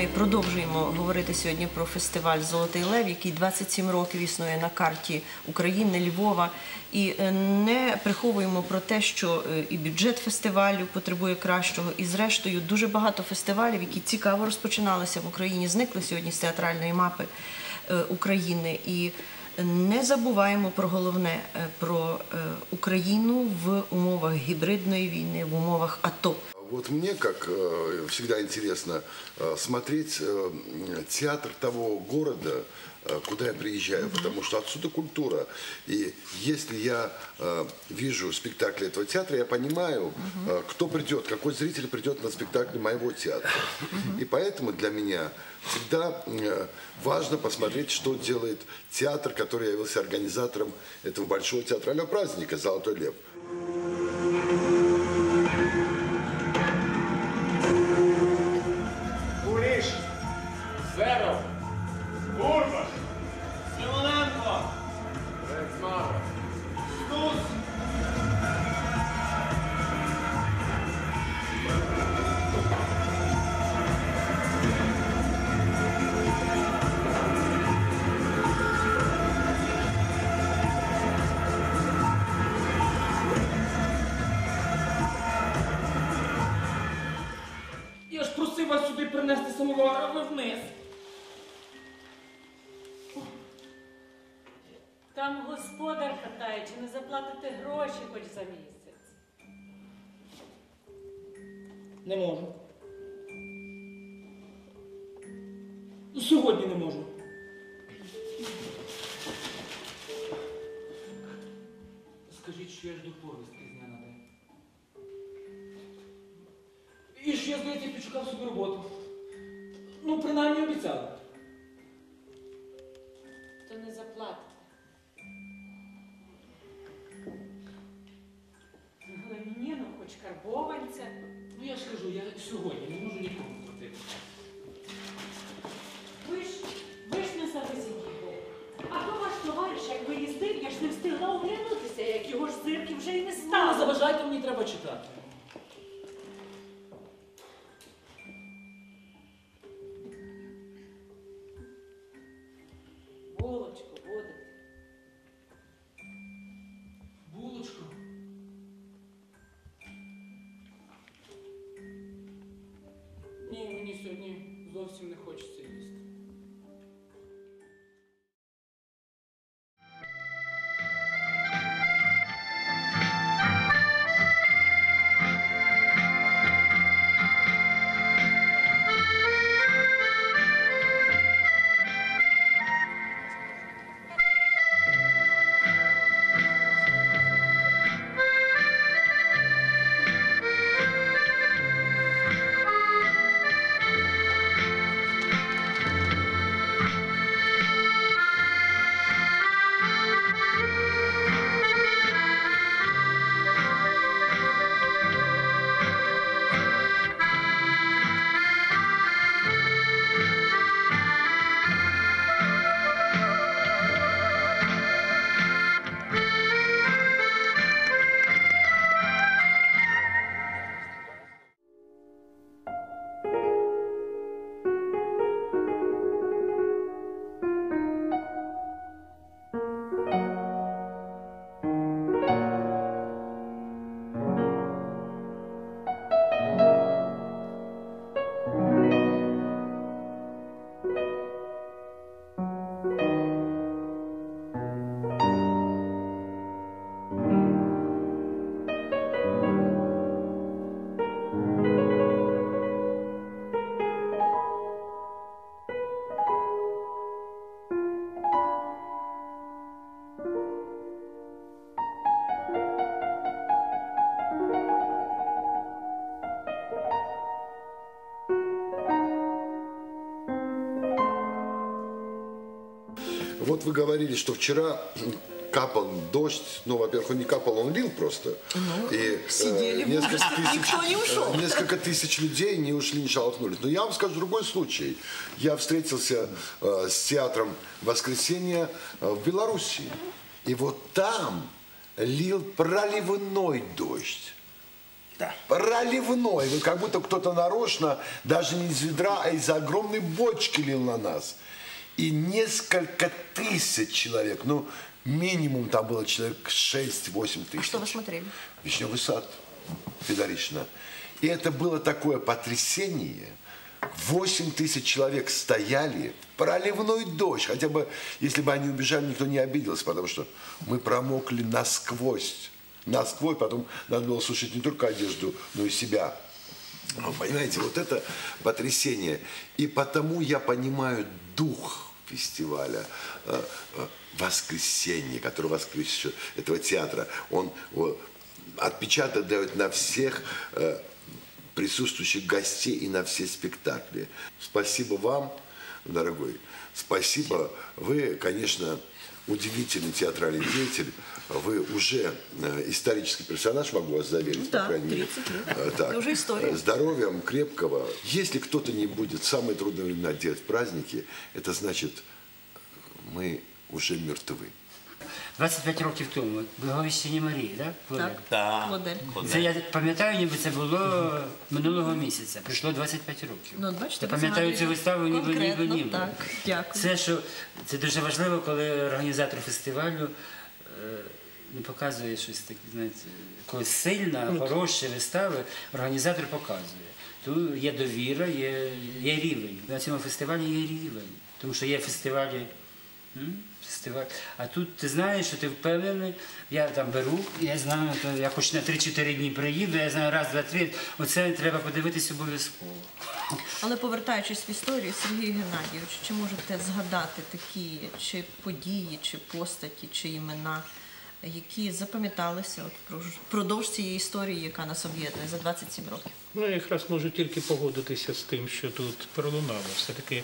ми продовжуємо говорити сьогодні про фестиваль «Золотий лев», який 27 років існує на карті України, Львова. І не приховуємо про те, що і бюджет фестивалю потребує кращого, і зрештою дуже багато фестивалів, які цікаво розпочиналися в Україні, зникли сьогодні з театральної мапи України. І не забуваємо про головне, про Україну в умовах гібридної війни, в умовах АТО. Вот мне, как всегда, интересно смотреть театр того города, куда я приезжаю, потому что отсюда культура. И если я вижу спектакль этого театра, я понимаю, кто придет, какой зритель придет на спектакль моего театра. И поэтому для меня всегда важно посмотреть, что делает театр, который явился организатором этого большого театрального праздника «Золотой лев». Зеров! Бурбаш! Симоненко! Рецмар! Стус! Я ж просив вас сюди принести самовар, а ви вниз. Там господар питає, чи не заплатите гроші хоч за місяць. Не можу. Сьогодні не можу. Скажіть, що я жду повістки з дня на день. І що я, здається, підшукав собі роботу. Ну, принаймні обіцяли. То не заплатите. Але мені, ну, хоч карбованця. Ну, я ж кажу, я сьогодні не можу нікому платити. Ви ж не завезіть його. А то ваш товариш, як виїздив, я ж не встигла оглянутися, як його ж зирки вже й не Не стало. заважайте, мені треба читати. Булочку будете. Булочку. Ні, мені сьогодні зовсім не хочеться їсти. Вот вы говорили, что вчера капал дождь, ну, во-первых, он не капал, он лил просто. И сидели, никто не ушел. Несколько тысяч людей не ушли, не шелохнулись. Но я вам скажу другой случай. Я встретился с театром «Воскресенье» в Белоруссии. И вот там лил проливной дождь. Проливной. Вот как будто кто-то нарочно, даже не из ведра, а из огромной бочки лил на нас. И несколько тысяч человек, ну, минимум там было человек 6-8 тысяч. А что вы смотрели? Вишневый сад, Федоришна. И это было такое потрясение. 8 тысяч человек стояли, проливной дождь. Хотя бы, если бы они убежали, никто не обиделся, потому что мы промокли насквозь. Насквозь, потом надо было сушить не только одежду, но и себя. Понимаете, вот это потрясение. И потому я понимаю дух фестиваля «Воскресенье», который воскресенье этого театра. Он отпечаток дает на всех присутствующих гостей и на все спектакли. Спасибо вам, дорогой. Спасибо. Вы, конечно, удивительный театральный деятель. Вы уже исторический персонаж, могу вас заверить, Да, по крайней мере. 30 лет. Так, Это уже история. Здоровьем, крепкого. Если кто-то не будет в самые трудные времена делать праздники, это значит, мы уже мертвы. 25 років тому, Благовіщення Марії, так? Так, модель. Це я пам'ятаю, ніби це було минулого місяця. Пройшло 25 років. Ну, от бачите, Я пам'ятаю цю виставу ніби. Так, дякую. Це дуже важливо, коли організатор фестивалю не показує щось таке, знаєте, коли сильна, хороша вистава, організатор показує. Тут є довіра, є рівень. На цьому фестивалі є рівень. Тому що є фестивалі. А тут ти знаєш, що ти впевнений, я там беру, я знаю, то я хоч на 3-4 дні приїду, я знаю, раз, два, три, оце треба подивитись обов'язково. Але повертаючись в історію, Сергій Геннадійович, чи можете згадати такі чи події, чи постаті, чи імена, які запам'яталися впродовж цієї історії, яка нас об'єднує за 27 років? Ну, я якраз можу тільки погодитися з тим, що тут пролунало. Все-таки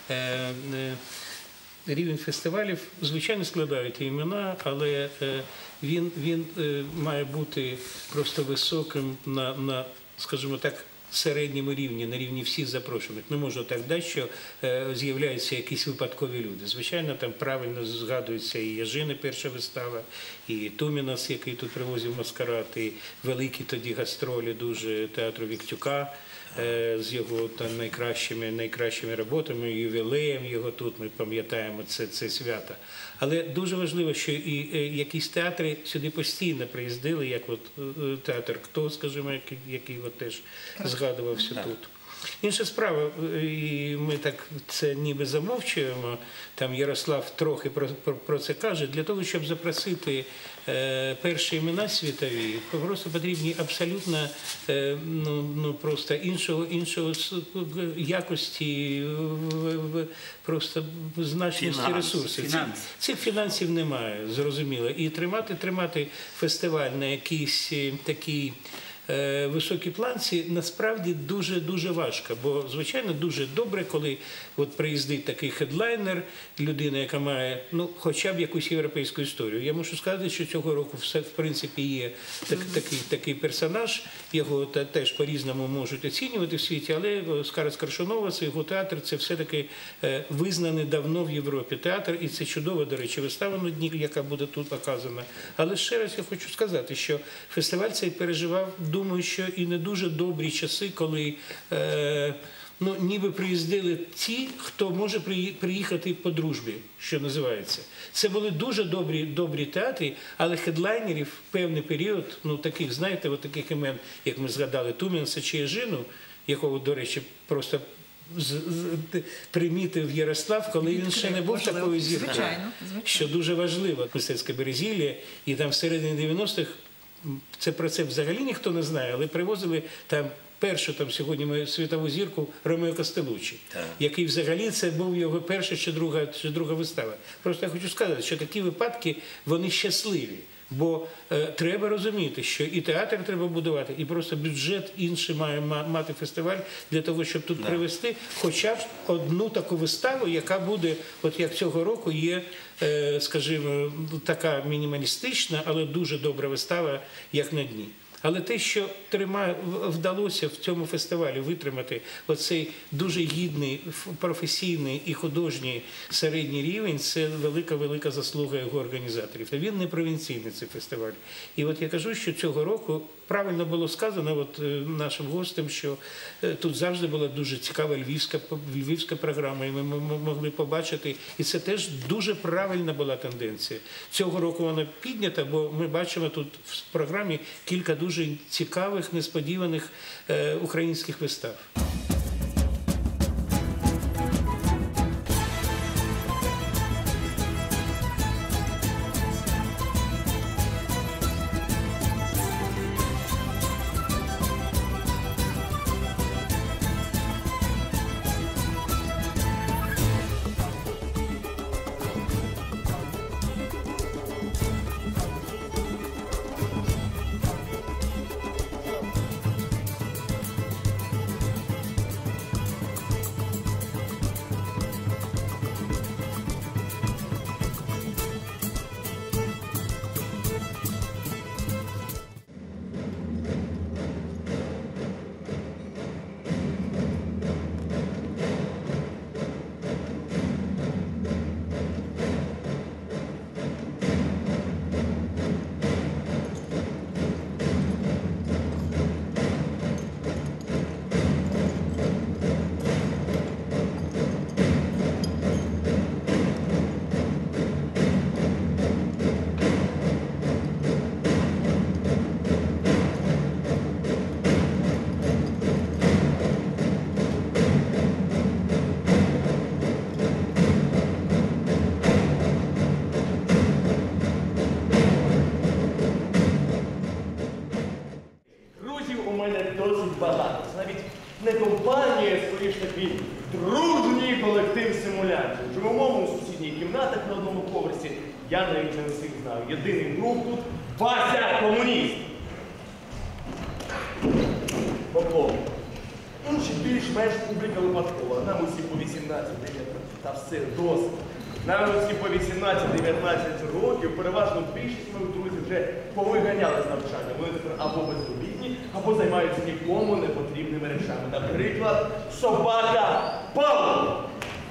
рівень фестивалів, звичайно, складають імена, але він має бути просто високим на, скажімо так, середньому рівні, на рівні всіх запрошених. Не можу так дати, що з'являються якісь випадкові люди. Звичайно, там правильно згадується і Яжина перша вистава, і Тумінас, який тут привозив маскарад, і великі тоді гастролі дуже театру Віктюка з його там найкращими роботами, ювілеєм його тут, ми пам'ятаємо це свято. Але дуже важливо, що і якісь театри сюди постійно приїздили, як от театр «Хто», скажімо, який от теж згадувався тут. Інша справа, і ми так це ніби замовчуємо, там Ярослав трохи про це каже, для того, щоб запросити перші імена світові, просто потрібні абсолютно просто іншого якості, просто значності ресурсів. Цих фінансів немає, зрозуміло. І тримати фестиваль на якійсь такій високій планці насправді дуже важко, бо, звичайно, дуже добре, коли от приїздить такий хедлайнер, людина, яка має, хоча б якусь європейську історію. Я можу сказати, що цього року в принципі є такий персонаж, його теж по-різному можуть оцінювати в світі, але Оскар Коршунова, це його театр, це все-таки визнаний давно в Європі театр, і це чудова, до речі, вистава на дні, яка буде тут показана. Але ще раз я хочу сказати, що фестиваль цей переживав, думаю, що і не дуже добрі часи, коли ніби приїздили ті, хто може приїхати по дружбі, що називається. Це були дуже добрі театри, але хедлайнерів в певний період, таких, знаєте, таких імен, як ми згадали, Тумінса чи Яжину, якого, до речі, просто примітив Ярослав, коли він ще не був такою зіркою. Звичайно. Що дуже важливо. Мистецьке Березілля, і там всередині 90-х, про це взагалі ніхто не знає, але привозили там першу сьогодні світову зірку Ромео Костелуччі, який взагалі це був його перша чи друга вистава. Просто я хочу сказати, що такі випадки, вони щасливі. Бо треба розуміти, що і театр треба будувати, і просто бюджет інший має мати фестиваль для того, щоб тут привести хоча б одну таку виставу, яка буде, от як цього року є, скажімо, така мінімалістична, але дуже добра вистава, як на дні. Але те, що вдалося в цьому фестивалі витримати оцей дуже гідний, професійний і художній середній рівень, це велика заслуга його організаторів. Та він не провінційний, цей фестиваль. І от я кажу, що цього року правильно було сказано нашим гостям, що тут завжди була дуже цікава львівська програма, і ми могли побачити, і це теж дуже правильна була тенденція. Цього року вона піднята, бо ми бачимо тут в програмі кілька дуже цікавих, несподіваних українських вистав. багато. Це навіть не компанія, скоріш такий дружній колектив симулянтів. Живемо у сусідніх кімнатах на одному поверсі. Я навіть не всіх знаю. Єдиний друг тут – Вася комуніст. Поплов. Інші більш-менш публіка випадкова. Нам усі по 18-19. Та все, досить. Нам усі по 18-19 років, переважно більшість моїх друзів вже повиганяли з навчання. Вони тепер або безробітні, або займаються нікому непотрібними речами. Наприклад, собака Павло.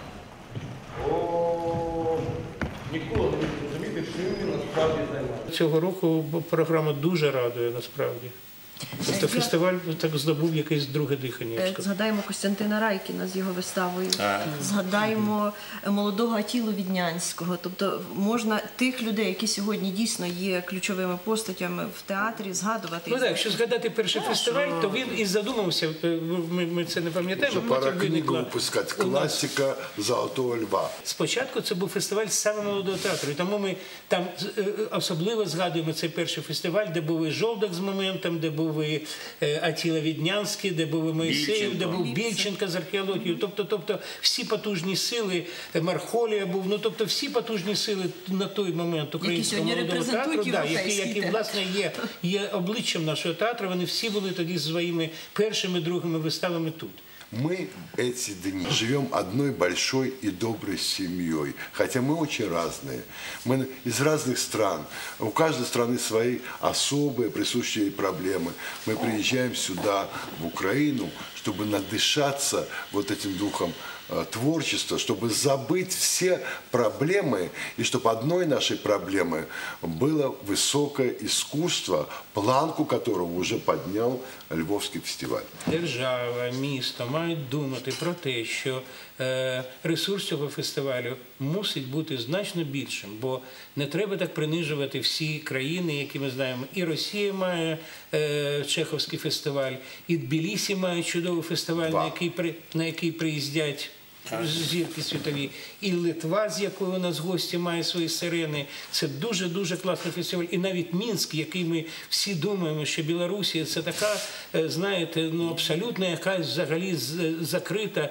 О, ніколи не міг зрозуміти, чим він насправді займається. Цього року програма дуже радує, насправді. Тобто фестиваль так здобув якесь друге дихання. Згадаємо Костянтина Райкіна з його виставою, згадаємо молодого Атілу Віднянського. Тобто можна тих людей, які сьогодні дійсно є ключовими постатями в театрі, згадувати. Ну так, якщо згадати перший фестиваль, то він і задумався, ми це не пам'ятаємо. Вже пора книгу випускати «Класика Золотого Льва». Спочатку це був фестиваль саме молодого театру, і тому ми там особливо згадуємо цей перший фестиваль, де був і Жовдак з моментом, де був і Атіла Віднянський, де був і Моїсеєв, де був Більченко з археологією. Тобто всі потужні сили, Мархолія був, ну тобто всі потужні сили на той момент українського молодого театру, які власне є обличчям нашого театру, вони всі були тоді своїми першими, другими виставами тут. Мы эти дни живем одной большой и доброй семьей, хотя мы очень разные. Мы из разных стран, у каждой страны свои особые присущие проблемы. Мы приезжаем сюда, в Украину, чтобы надышаться вот этим духом творчества, чтобы забыть все проблемы, и чтобы одной нашей проблемой было высокое искусство, планку которого уже поднял Львовский фестиваль. Держава, місто мають думати про те, що ресурс цього фестивалю мусить бути значно більшим, бо не треба так принижувати всі країни, які ми знаємо. І Росія має Чеховський фестиваль, і Тбілісі має чудовий фестиваль, на який приїздять зірки світові, і Литва, з якої у нас гості, має свої сирени. Це дуже-дуже класний фестиваль. І навіть Мінськ, який ми всі думаємо, що Білорусія – це така, знаєте, абсолютно якась взагалі закрита,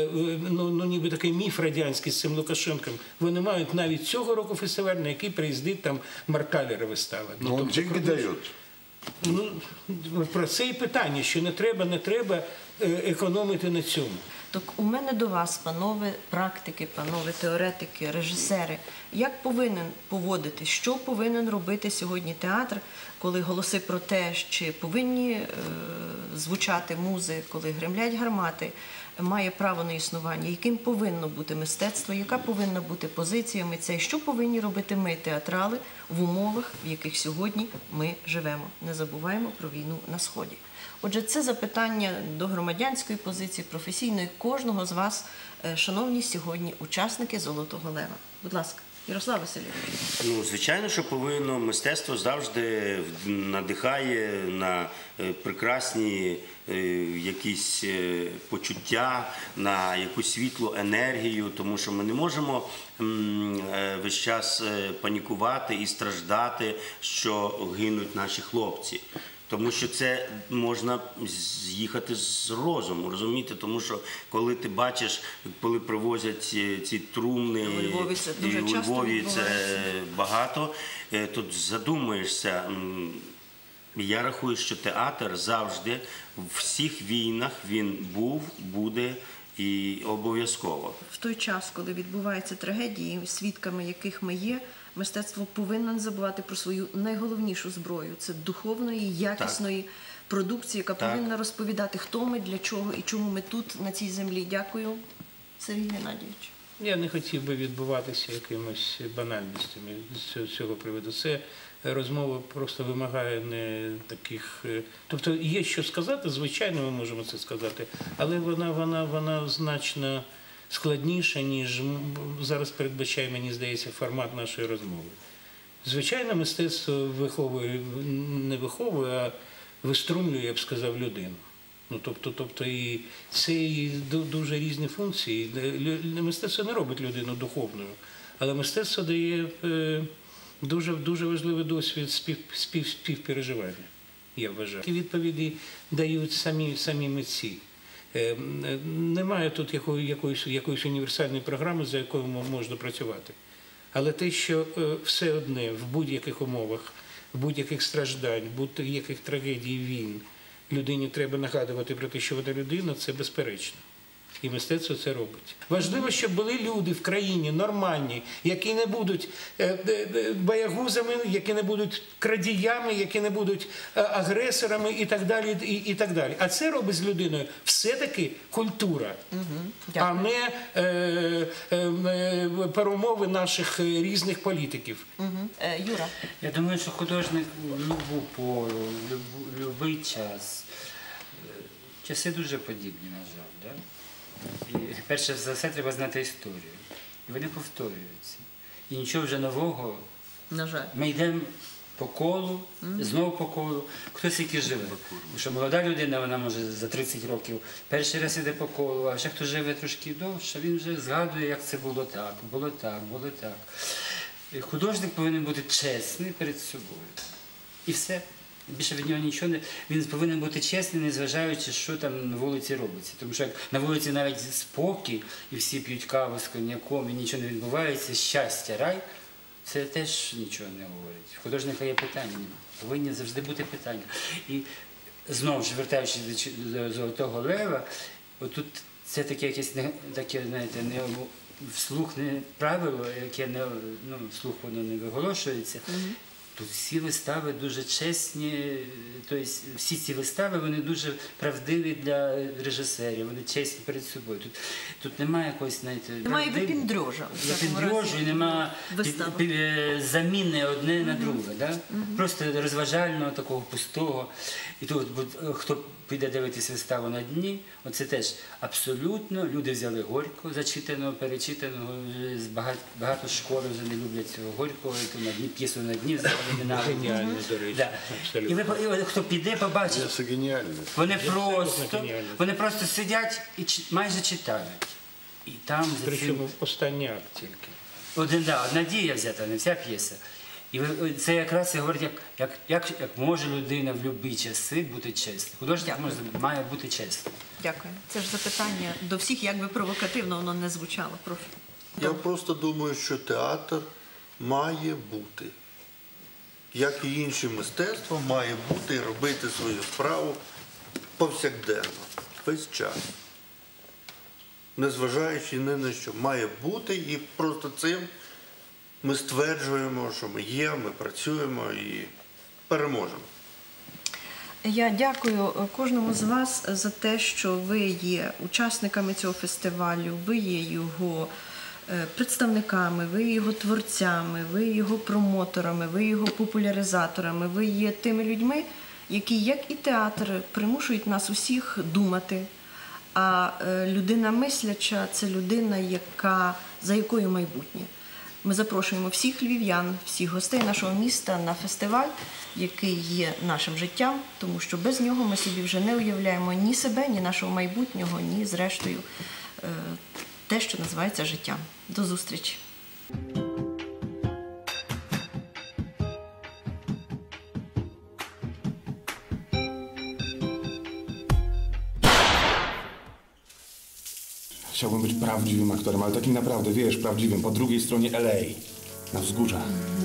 ніби такий міф радянський з цим Лукашенком. Вони мають навіть цього року фестиваль, на який приїздить там Маркалера вистава. Но он деньги дает. Про це і питання, що не треба економити на цьому. Так у мене до вас, панове практики, панове теоретики, режисери, як повинен поводити, що повинен робити сьогодні театр, коли голоси про те, чи повинні звучати музи, коли гремлять гармати, має право на існування, яким повинно бути мистецтво, яка повинна бути позиція митця, і що повинні робити ми, театрали, в умовах, в яких сьогодні ми живемо. Не забуваємо про війну на Сході. Отже, це запитання до громадянської позиції, професійної, кожного з вас, шановні сьогодні учасники «Золотого лева». Будь ласка, Ярослав Васильович. Ну, звичайно, що повинно. Мистецтво завжди надихає на прекрасні якісь почуття, на якусь світлу енергію, тому що ми не можемо весь час панікувати і страждати, що гинуть наші хлопці. Тому що це можна з'їхати з розуму, розумієте? Тому що коли ти бачиш, коли привозять ці трумни, У Львові це дуже і у часто Львові це відбувається. багато, тут задумаєшся. Я рахую, що театр завжди в всіх війнах він був, буде і обов'язково. В той час, коли відбуваються трагедії, свідками яких ми є, мистецтво повинно не забувати про свою найголовнішу зброю – це духовної, якісної продукції, яка повинна розповідати, хто ми, для чого і чому ми тут, на цій землі. Дякую, Сергій Геннадійович. Я не хотів би відбуватися якимось банальностями з цього приводу. Це розмова просто вимагає не таких... Тобто є що сказати, звичайно, ми можемо це сказати, але вона значно складніша, ніж зараз передбачає, мені здається, формат нашої розмови. Звичайно, мистецтво не виховує, а виструмлює, я б сказав, людину. Ну, тобто і це і дуже різні функції. Мистецтво не робить людину духовною, але мистецтво дає дуже важливий досвід співпереживання, я вважаю. І відповіді дають самі митці. Немає тут якоїсь універсальної програми, за якою можна працювати. Але те, що все одне в будь-яких умовах, в будь-яких страждань, в будь-яких трагедій, війн, людині треба нагадувати про те, що вона людина, це безперечно. І мистецтво це робить. Важливо, щоб були люди в країні нормальні, які не будуть боягузами, які не будуть крадіями, які не будуть агресорами і так далі, і так далі. А це робить з людиною все-таки культура, а не перемови наших різних політиків. Юра. Я думаю, що художник любу пору, любий час. Часи дуже подібні, на жаль. Да? І перше за все треба знати історію. І вони повторюються. І нічого вже нового. На жаль. Ми йдемо по колу, знову по колу. Хтось який живе. Тому що молода людина, вона може за 30 років перший раз іде по колу, а ще хто живе трошки довше, він вже згадує, як це було так, було так, було так. І художник повинен бути чесний перед собою. І все. Більше від нього нічого не... Він повинен бути чесним, незважаючи, що там на вулиці робиться. Тому що як на вулиці навіть спокій, і всі п'ють каву з коньяком, і нічого не відбувається, щастя, рай, це теж нічого не говорить. В художника є питання, повинні завжди бути питання. І знову ж, вертаючись до «Золотого лева», отут це таке якесь, таке, знаєте, не вслух не правило, яке не, вслух воно не виголошується. Тут всі вистави дуже чесні, тобто всі ці вистави, вони дуже правдиві для режисерів, вони чесні перед собою. Тут немає якоїсь, знаєте, Немає випіндрьожа. випіндрьожу і немає заміни одне на друге. Да? Просто розважального, такого пустого. І тут хто піде дивитися виставу на дні, оце теж абсолютно, люди взяли Горького, зачитаного, перечитаного, багато школи вже не люблять цього Горького, і то на дні, п'єсу на дні взяли. Геніально, до речі. Да. І хто піде, побачить, Це геніально. вони просто сидять і майже читають. І там Причому останній акт тільки. одна дія взята, не вся п'єса. І це якраз говорить, як може людина в будь-які часи бути чесною. Художник має бути чесним. Дякую. Це ж запитання до всіх, як би провокативно воно не звучало. Прошу. Я просто думаю, що театр має бути, як і інші мистецтва, має бути і робити свою справу повсякденно, весь час. незважаючи ні на що, має бути, і просто цим ми стверджуємо, що ми є, ми працюємо і переможемо. Я дякую кожному з вас за те, що ви є учасниками цього фестивалю, ви є його представниками, ви є його творцями, ви є його промоторами, ви є його популяризаторами, ви є тими людьми, які, як і театр, примушують нас усіх думати. А людина мисляча – це людина, за якою майбутнє. Ми запрошуємо всіх львів'ян, всіх гостей нашого міста на фестиваль, який є нашим життям, тому що без нього ми собі вже не уявляємо ні себе, ні нашого майбутнього, ні, зрештою, те, що називається життям. До зустрічі! Chciałbym być prawdziwym aktorem, ale takim naprawdę, wiesz, prawdziwym, po drugiej stronie LA, na wzgórzach.